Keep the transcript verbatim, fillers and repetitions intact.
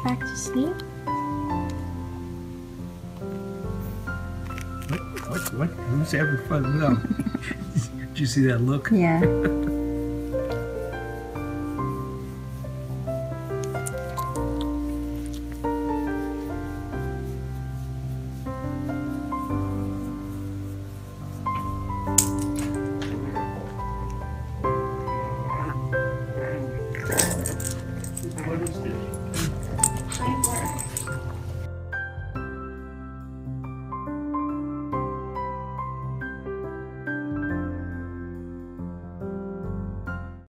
back to sleep? What? What? What? Who's having fun with them? Did you see that look? Yeah. What is this?